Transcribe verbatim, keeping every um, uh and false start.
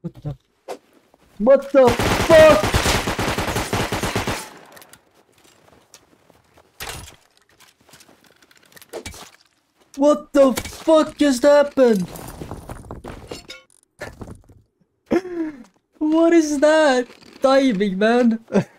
What the? What the fuck? What the fuck just happened? What is that? Diving, man.